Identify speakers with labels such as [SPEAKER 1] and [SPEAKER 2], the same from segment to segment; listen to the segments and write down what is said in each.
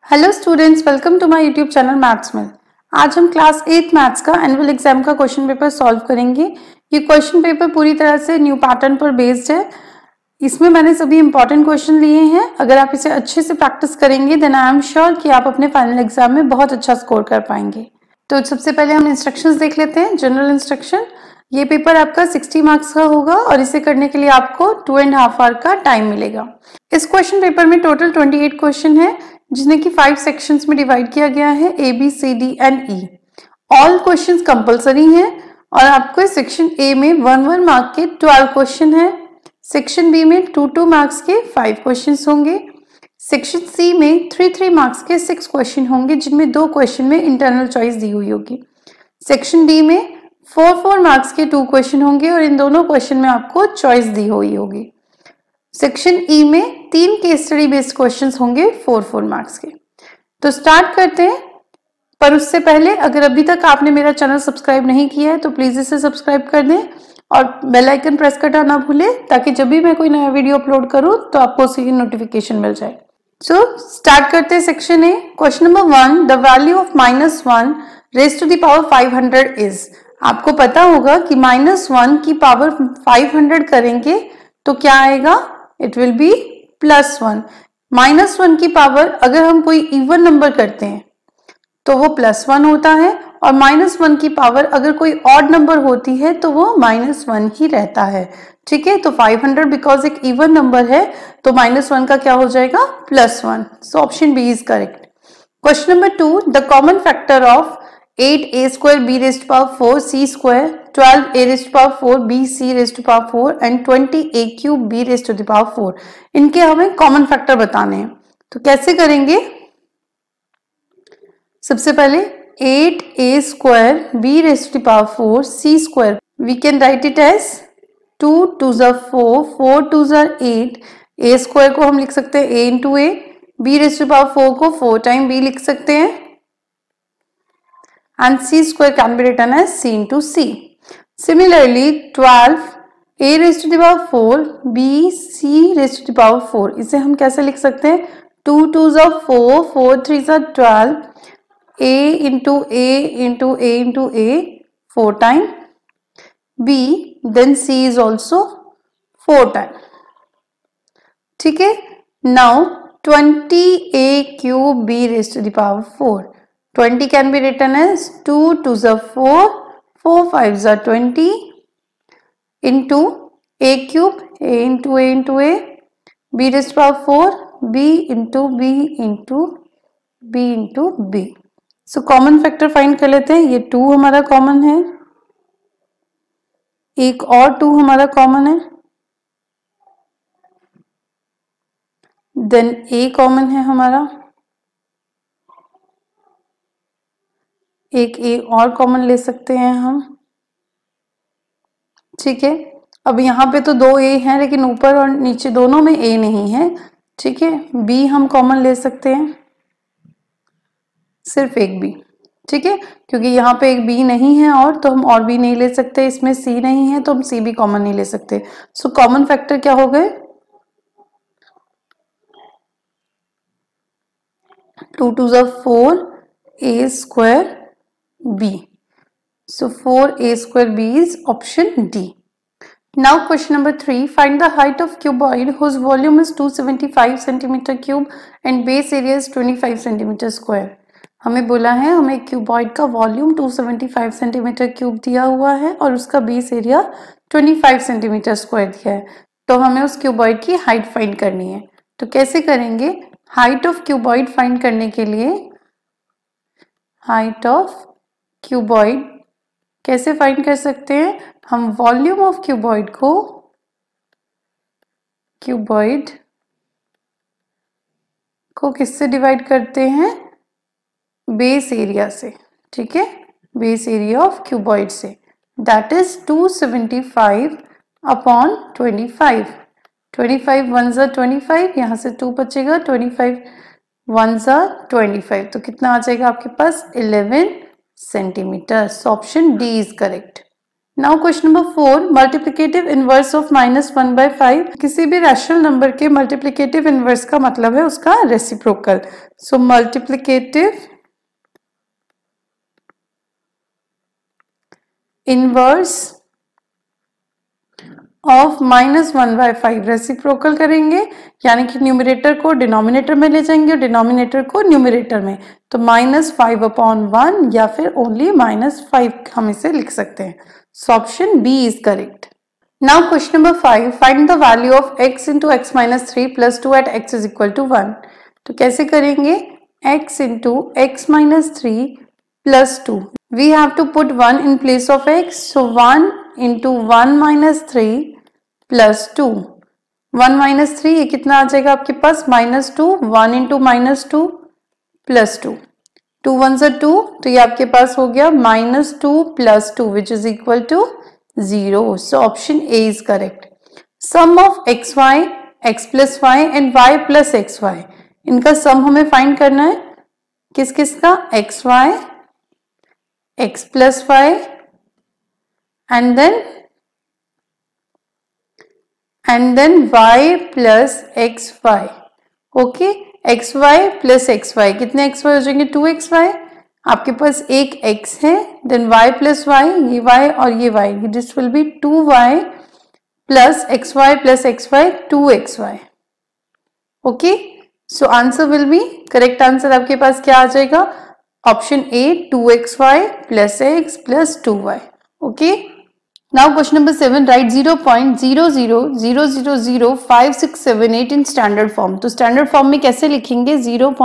[SPEAKER 1] Hello students, welcome to my YouTube channel maths में। आज हम क्लास 8 मैथ्स का एनुअल एग्जाम का क्वेश्चन पेपर सॉल्व करेंगे। ये क्वेश्चन पेपर पूरी तरह से न्यू पैटर्न पर बेस्ड है। इसमें मैंने सभी इंपॉर्टेंट क्वेश्चन लिए हैं। अगर आप इसे अच्छे से प्रैक्टिस करेंगे देन आई एम श्योर कि आप अपने फाइनल एग्जाम में बहुत अच्छा स्कोर कर पाएंगे। तो सबसे पहले हम इंस्ट्रक्शंस देख लेते हैं। जनरल इंस्ट्रक्शन, ये पेपर आपका 60 मार्क्स का होगा और इसे करने के लिए आपको 2.5 आवर का टाइम मिलेगा। इस क्वेश्चन पेपर में टोटल 28 क्वेश्चन है जिन्हें कि 5 सेक्शंस में डिवाइड किया गया है, A B C D and E. All questions compulsory हैं और आपको सेक्शन ए में 1 मार्क के 12 क्वेश्चन है, सेक्शन बी में 2 मार्क्स के 5 क्वेश्चंस होंगे, सेक्शन सी में 3 मार्क्स के 6 क्वेश्चन होंगे जिनमें 2 क्वेश्चन में इंटरनल चॉइस दी हुई होगी। सेक्शन डी में 4 मार्क्स के 2 क्वेश्चन होंगे और इन दोनों क्वेश्चन में आपको चॉइस दी हुई होगी। सेक्शन ई में 3 केस स्टडी बेस्ड क्वेश्चंस होंगे 4 मार्क्स के। तो स्टार्ट करते हैं, पर उससे पहले अगर अभी तक आपने मेरा चैनल सब्सक्राइब नहीं किया है तो प्लीज इसे सब्सक्राइब कर दें और बेल आइकन प्रेस करना ना भूलें ताकि जब भी मैं कोई नया वीडियो अपलोड करूं तो आपको उसकी नोटिफिकेशन मिल जाए। सो स्टार्ट करते हैं section A. Question number 1, the value of -1 raised to the power 500 is. आपको पता होगा कि -1 की पावर 500 करेंगे तो क्या आएगा, इट विल बी +1। -1 की पावर अगर हम कोई इवन नंबर करते हैं तो वो +1 होता है और -1 की पावर अगर कोई ऑड नंबर होती है तो वो -1 ही रहता है। ठीक है, तो 500 बिकॉज एक इवन नंबर है तो -1 का क्या हो जाएगा, +1। So option B is correct. Question number 2, the common factor of 8a² b raised to power 4 c², 12a raised to power 4 b c raised to power 4 and 20a³ b raised to the power 4, इनके हमें common factor बताने हैं। तो कैसे करेंगे, सबसे पहले 8a² b raised to the power 4 c² we can write it as 2 2s are 4, 4 2s are 8। a² को हम लिख सकते हैं a into a, b raised to the power 4 को 4 टाइम b लिख सकते हैं and c² can be written as c into c. Similarly 12 a raised to the power 4 b c raised to the power 4, इसे हम कैसे लिख सकते हैं, 2 2s are 4, 4 3s are 12, a into a into a into a 4 time b, then c is also 4 time। ठीक है, now 20a³ b raised to the power 4, 20 can be written as 2 2s are 4, 4 5s are 20 into a³ a into a into a, b raised to power 4 b into b into b into b। So common factor find कर लेते हैं। ये 2 हमारा common है, एक और 2 हमारा common है, देन a कॉमन है हमारा, एक a और कॉमन ले सकते हैं हम। ठीक है, अब यहाँ पे तो 2 a हैं लेकिन ऊपर और नीचे दोनों में a नहीं है। ठीक है, b हम कॉमन ले सकते हैं, सिर्फ एक b। ठीक है, क्योंकि यहाँ पे एक b नहीं है और तो हम और b नहीं ले सकते, इसमें c नहीं है तो हम c भी कॉमन नहीं ले सकते। सो कॉमन फैक्टर क्या हो गए, 2 2s are 4 a² b, so 4a² b is option D। Now question number 3, find the height of cuboid whose volume is 275 cm³ and base area is 25 cm²। हमें बोला है हमें क्यूबॉइड का वॉल्यूम 275 cm³ दिया हुआ है और उसका बेस एरिया 25 cm² दिया है, तो हमें उस क्यूबॉइड की हाइट फाइंड करनी है। तो कैसे करेंगे, हाइट ऑफ क्यूबॉइड फाइंड करने के लिए हाइट ऑफ क्यूबॉइड कैसे फाइंड कर सकते हैं, हम वॉल्यूम ऑफ क्यूबॉइड को किससे डिवाइड करते हैं, बेस एरिया से। ठीक है, बेस एरिया ऑफ क्यूबॉइड से, that is 275 upon 25। 25 1s are 25, यहाँ से 2 बचेगा, 25 1s are 25, तो कितना आ जाएगा आपके पास 11 centimetre. Option D is correct. Now question number 4, multiplicative inverse of -1/5। किसी भी रैशनल नंबर के मल्टीप्लिकेटिव इनवर्स का मतलब है उसका reciprocal. So multiplicative inverse of -1/5 reciprocal करेंगे, यानी कि न्यूमरेटर को डिनोमिनेटर में ले जाएंगे और डिनोमिनेटर को न्यूमरेटर में, तो -5/1 या फिर ओनली -5 हम इसे लिख सकते हैं। So option B is correct. Now question number 5, find the value of x into x minus 3 plus 2 at x is equal to 1। तो कैसे करेंगे, x into x minus 3 plus 2, we have to put 1 in place of x, so 1 into 1 minus 3 plus 2, 1 minus 3 ये कितना आ जाएगा आपके पास -2, 1 into -2 plus 2, 2 1 से 2, तो ये आपके पास हो गया -2 plus 2 which is equal to 0। So option A is correct. Sum of x y, x plus y and y plus x y, इनका सम हमें फाइंड करना है। किस किस का, x y, x plus y and then y plus x y. Okay, x y plus x y, कितने x y हो जाएंगे, 2xy। आपके पास एक x है, देन y प्लस वाई, ये y और ये y, this will be 2y plus x y plus x y, 2xy। Okay, so answer will be, correct answer आपके पास क्या आ जाएगा, option A 2xy plus x plus 2y। Okay, now question number 7, write 0.00005678 in standard form. तो standard form में कैसे लिखेंगे,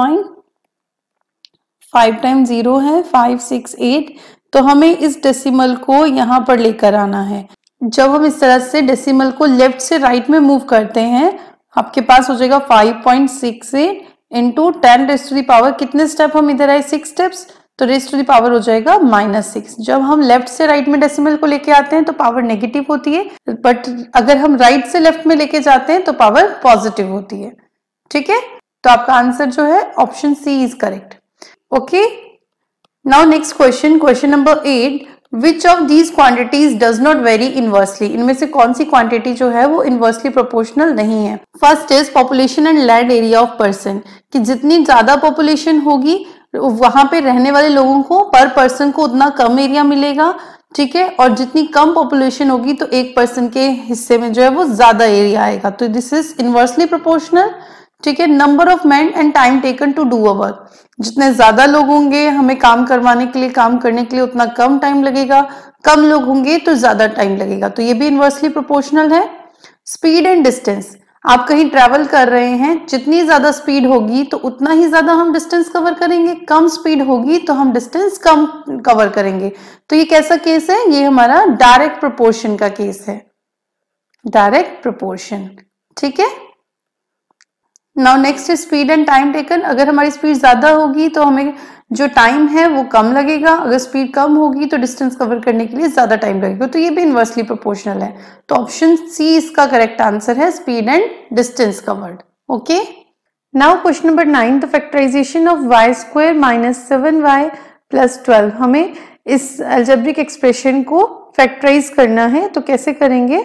[SPEAKER 1] 0.5 time 0 है 568, तो हमें इस डेसिमल को यहाँ पर लेकर आना है। जब हम इस तरह से डेसिमल को लेफ्ट से राइट में मूव करते हैं, आपके पास हो जाएगा 5.68 into 10 raise to the power, कितने स्टेप हम इधर आए, 6 स्टेप्स, तो रेज़ टू द पावर हो जाएगा -6। जब हम लेफ्ट से राइट में डेसिमल को लेके आते हैं तो पावर नेगेटिव होती है, बट अगर हम राइट से लेफ्ट में लेके जाते हैं तो पावर पॉजिटिव होती है। ठीक है, तो आपका आंसर जो है option C is correct. Okay, now next question, question number 8, which of these quantities does not vary inversely. इनमें से कौन सी क्वांटिटी जो है वो इनवर्सली प्रोपोर्शनल नहीं है। First is population and land area of person, कि जितनी ज्यादा पॉपुलेशन होगी वहां पे रहने वाले लोगों को पर पर्सन को उतना कम एरिया मिलेगा। ठीक है, और जितनी कम पॉपुलेशन होगी तो एक पर्सन के हिस्से में जो है वो ज्यादा एरिया आएगा, तो दिस इज इनवर्सली प्रोपोर्शनल। ठीक है, number of man and time taken to do a work, जितने ज्यादा लोग होंगे हमें काम करवाने के लिए, काम करने के लिए उतना कम टाइम लगेगा, कम लोग होंगे तो ज्यादा टाइम लगेगा, तो ये भी इनवर्सली प्रोपोर्शनल है। स्पीड एंड डिस्टेंस, आप कहीं ट्रैवल कर रहे हैं, जितनी ज्यादा स्पीड होगी तो उतना ही ज्यादा हम डिस्टेंस कवर करेंगे, कम स्पीड होगी तो हम डिस्टेंस कम कवर करेंगे। तो ये कैसा केस है, ये हमारा डायरेक्ट प्रोपोर्शन का केस है, डायरेक्ट प्रोपोर्शन। ठीक है, now next speed and time taken, अगर हमारी स्पीड ज्यादा होगी तो हमें जो टाइम है वो कम लगेगा, अगर स्पीड कम होगी तो डिस्टेंस कवर करने के लिए ज्यादा टाइम लगेगा, तो ये भी इनवर्सली प्रोपोर्शनल है। तो ऑप्शन सी इसका करेक्ट आंसर है, speed and distance covered. Okay, now question number 9, the factorisation of y square minus 7y plus 12। हमें इस अलजेब्रिक एक्सप्रेशन को फैक्टराइज करना है, तो कैसे करेंगे,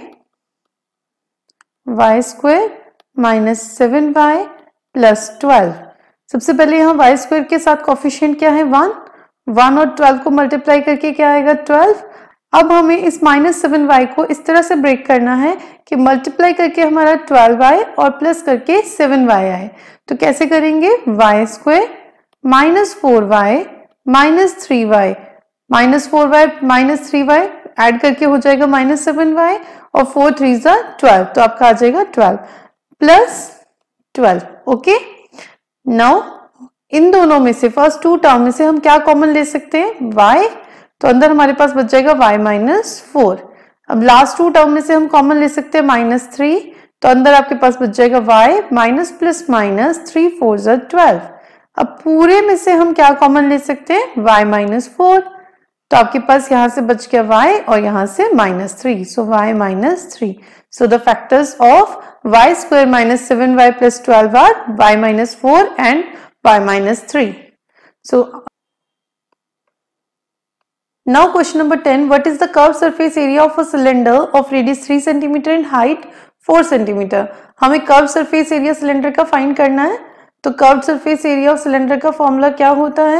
[SPEAKER 1] y square minus 7y plus 12। सबसे पहले यहाँ y स्क्वायर के साथ कोफिशिएंट क्या है, 1 और 12 को मल्टीप्लाई करके क्या आएगा, 12। अब हमें इस -7y को इस तरह से ब्रेक करना है कि मल्टीप्लाई करके हमारा 12y और प्लस करके 7y आए। तो कैसे करेंगे, y square minus 4y minus 3y, -4y minus 3y add करके हो जाएगा -7y, और 4 3 12, तो आपका आ जाएगा 12 प्लस 12। ओके, नाउ इन दोनों में से फर्स्ट टू टर्म में से हम क्या कॉमन ले सकते हैं, y, तो अंदर हमारे पास बच जाएगा y माइनस 4। अब लास्ट टू टर्म में से हम कॉमन ले सकते हैं -3, तो अंदर आपके पास बच जाएगा y माइनस प्लस माइनस 3 4 12। अब पूरे में से हम क्या कॉमन ले सकते हैं, y माइनस 4, तो आपके पास यहां से बच गया y और यहां से -3, so y minus 3। So the factors of y square minus 7y plus 12 are y minus 4 and y minus 3. So Now question number 10, what is the curved surface area of a cylinder of radius 3 cm and height 4 cm? हमें curve surface area cylinder का find करना है। तो curve surface area of cylinder का formula क्या होता है?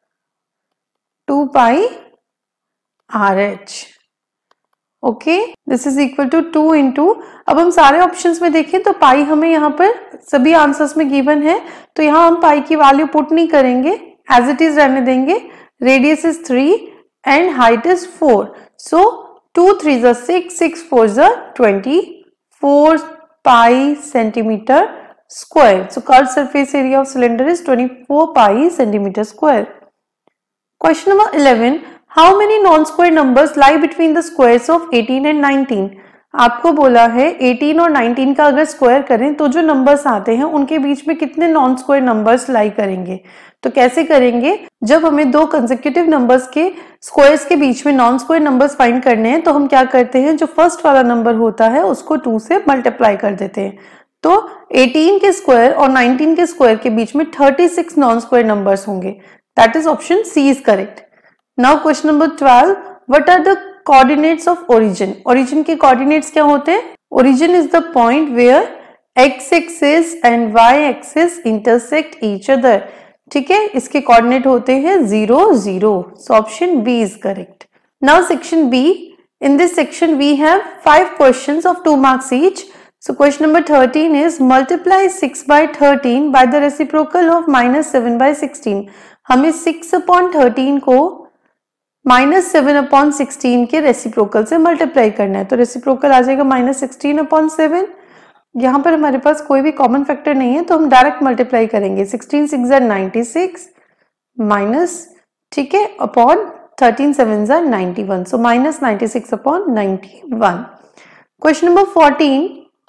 [SPEAKER 1] 2 pi RH। Okay, this is equal to 2 into, अब हम सारे ऑप्शंस में देखें तो पाई हमें यहाँ पर सभी आंसर्स में गिवन है, तो यहाँ हम पाई की वैल्यू पुट नहीं करेंगे, एज इट इज रहने देंगे। Radius is 3 and height is 4, so 2 3 जा 6, 6 4 जा 24 pi centimetre square. So curve surface area of cylinder is 24 pi centimetre square. Question number 11, how many non square numbers lie between the squares of 18 and 19? आपको बोला है 18 और 19 का अगर square करें तो जो नंबर्स आते हैं उनके बीच में कितने नॉन स्क्वायर नंबर्स लाई करेंगे। तो कैसे करेंगे, जब हमें दो कंसेक्यूटिव नंबर्स के स्क्वायर्स के बीच में नॉन स्क्वायर नंबर्स फाइंड करने हैं तो हम क्या करते हैं, जो फर्स्ट वाला नंबर होता है उसको 2 से मल्टीप्लाई कर देते हैं। तो 18 के स्क्वायर और 19 के स्क्वायर के बीच में 36 नॉन स्क्वायर नंबर्स होंगे। That is option C is correct. Now question number 12, what are the coordinates of origin? Origin के कोऑर्डिनेट्स क्या होते हैं? Origin is the point where x axis and y axis intersect each other. ठीक है, इसके coordinate होते हैं 0 0, so option B is correct. Now section B, in this section we have 5 questions of 2 marks each. So question number 13 is multiply 6 by 13 by the reciprocal of minus 7 by 16. हमें 6 upon 13 को minus 7 upon 16 के reciprocal से multiply करना है। तो reciprocal आ जाएगा minus 16 upon 7। यहाँ पर हमारे पास कोई भी कॉमन फैक्टर नहीं है तो हम डायरेक्ट मल्टीप्लाई करेंगे। 16 6 are 96 माइनस, ठीक है, upon 13 7 are 91, so minus 96 upon 91. Question number 14,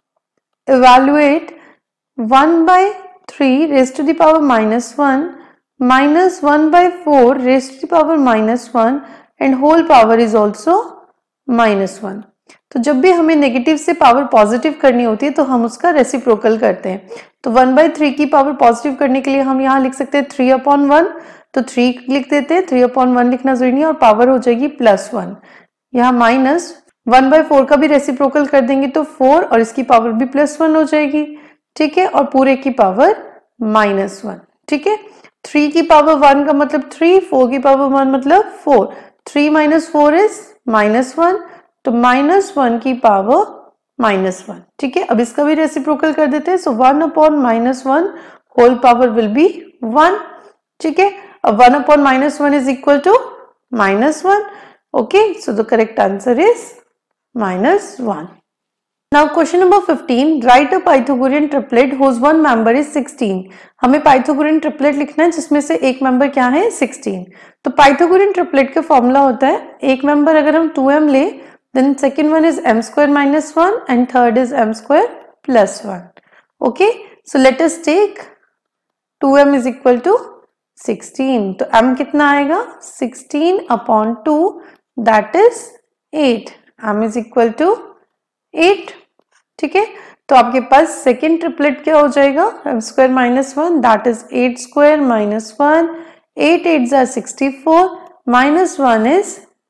[SPEAKER 1] evaluate 1 by 3 raised to the power minus 1 minus 1 by 4 raised to the power minus 1 and whole power is also minus 1. तो जब भी हमें negative से power positive करनी होती है तो हम उसका रेसिप्रोकल करते हैं। तो 1 by 3 की पावर पॉजिटिव करने के लिए हम यहाँ लिख सकते हैं 3 upon 1, तो 3 लिख देते हैं, 3 upon 1 लिखना जरूरी नहीं है और पावर हो जाएगी +1। यहाँ माइनस 1 by 4 का भी रेसिप्रोकल कर देंगे तो 4 और इसकी पावर भी +1 हो जाएगी, ठीक है, और पूरे की पावर -1, ठीक है। 3 की पावर 1 का मतलब 3, 4 की पावर 1 मतलब 4, 3 minus 4 is -1, तो -1 की पावर -1, ठीक है। अब इसका भी रेसिप्रोकल कर देते हैं, so 1 upon -1 whole power will be 1, ठीक है। अब 1 upon -1 is equal to -1, okay, so the correct answer is -1. Now question number 15, write a Pythagorean triplet whose one member is 16. हमें Pythagorean triplet लिखना है जिसमें से एक मेंबर क्या है 16। तो Pythagorean triplet का फॉर्मूला होता है, एक मेंबर अगर हम 2m ले, then second one is m square minus 1 and third is m square plus 1. Okay, so let us take 2m is equal to 16. तो m कितना आएगा 16 upon 2, that is 8. m is equal to 8, ठीक है। तो आपके पास second triplet क्या हो जाएगा, m square minus 1, that is 8 square minus 1, 8 8s are 64, minus 1 is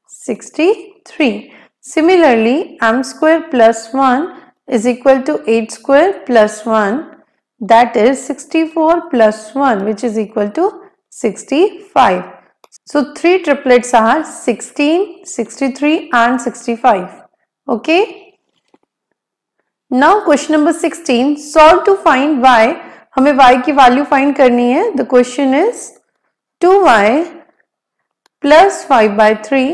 [SPEAKER 1] 63. Similarly, m square plus 1 is equal to 8 square plus 1, that is 64 plus 1, which is equal to 65. So 3 triplets are 16, 63 and 65. Okay. Now question number 16, solve to find y. हमें y की value find करनी है। The question is 2y plus 5 by 3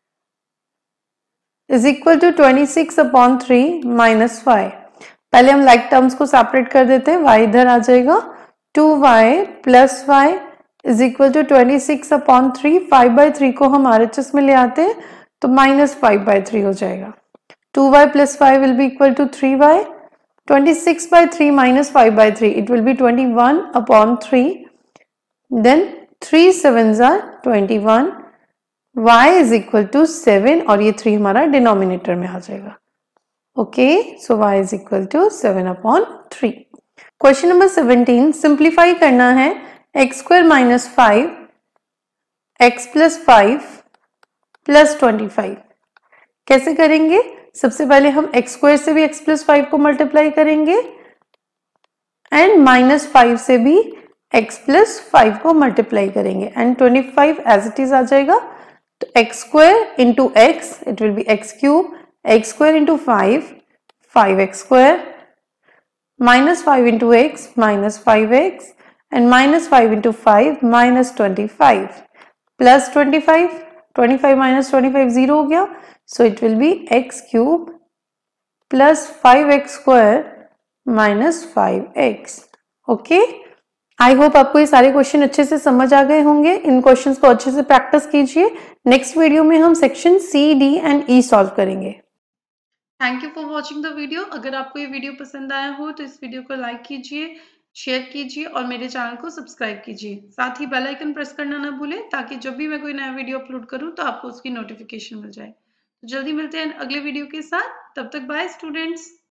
[SPEAKER 1] is equal to 26 upon 3 minus 5. पहले हम like terms को separate कर देते हैं, y इधर आ जाएगा, 2y plus y is equal to 26 upon 3, 5 by 3 को हम RHS में ले आते हैं तो -5 by 3 हो जाएगा। 2y plus 5 will be equal to 3y, 26 by 3 minus 5 by 3, it will be 21 upon 3, then 3 7s are 21, y is equal to 7 और ये 3 हमारा डिनोमिनेटर में आ जाएगा। Okay, so y is equal to 7 upon 3. Question number 17, simplify करना है x square minus 5 x plus 5 plus 25। कैसे करेंगे? सबसे पहले हम एक्स स्क्वायर से भी एक्स प्लस 5 को मल्टीप्लाई करेंगे एंड -5 से भी x प्लस 5 को मल्टीप्लाई करेंगे एंड 25 एज इट इज आ जाएगा। तो x square into x, it will be x cube, x square into 5x square, -5 into x, -5x and -5 into 5, -25 plus 25, 25 minus 25 0 हो गया, so it will be x cube plus 5x square minus 5x। Okay, I hope आपको ये सारे question अच्छे से समझ आ गए होंगे। इन क्वेश्चंस को अच्छे से प्रैक्टिस कीजिए। नेक्स्ट वीडियो में हम section C, D and E solve करेंगे। Thank you for watching the video. अगर आपको ये वीडियो पसंद आया हो तो इस वीडियो को लाइक कीजिए, शेयर कीजिए और मेरे चैनल को सब्सक्राइब कीजिए। साथ ही बेल आइकन प्रेस करना ना भूलें ताकि जब भी मैं कोई नया वीडियो अपलोड करूं तो आपको उसकी नोटिफिकेशन मिल जाए। तो जल्दी मिलते हैं अगले वीडियो के साथ। तब तक बाय स्टूडेंट्स।